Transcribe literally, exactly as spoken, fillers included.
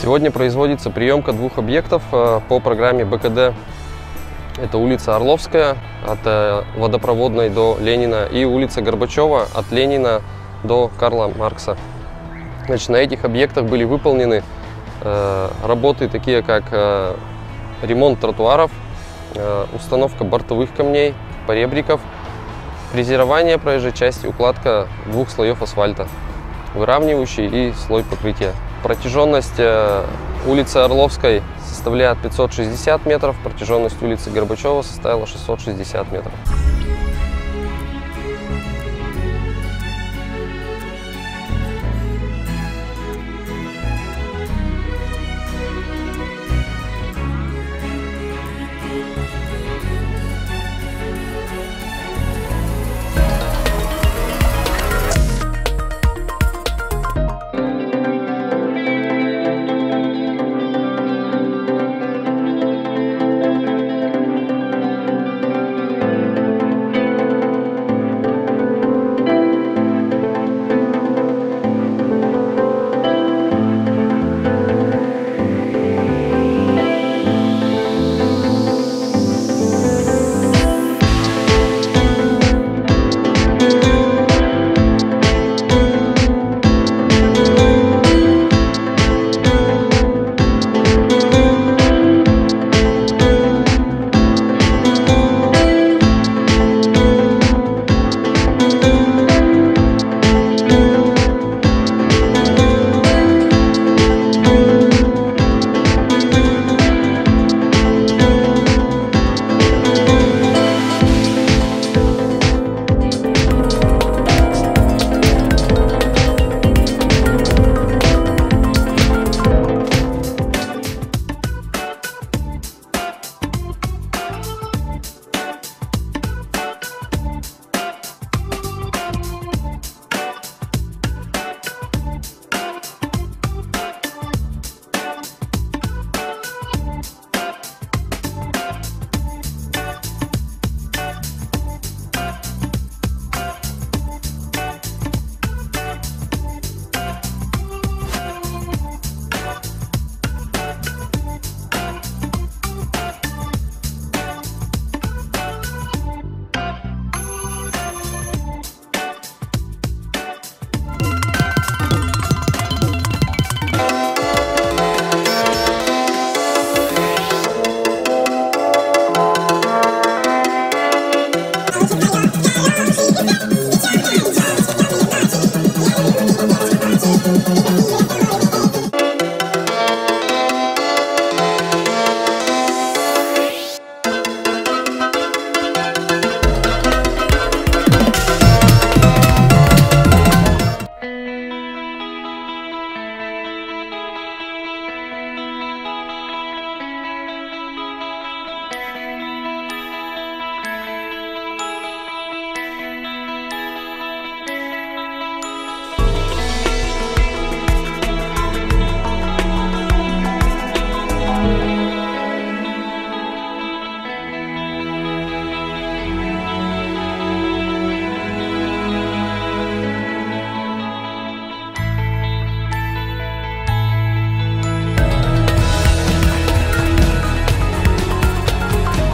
Сегодня производится приемка двух объектов по программе бэ ка дэ. Это улица Орловская от Водопроводной до Ленина и улица Горбачева от Ленина до Карла Маркса. Значит, на этих объектах были выполнены э, работы, такие как э, ремонт тротуаров, э, установка бортовых камней, поребриков, фрезерование проезжей части, укладка двух слоев асфальта, выравнивающий и слой покрытия. Протяженность э, улицы Орловской составляет пятьсот шестьдесят метров, протяженность улицы Горбачева составила шестьсот шестьдесят метров.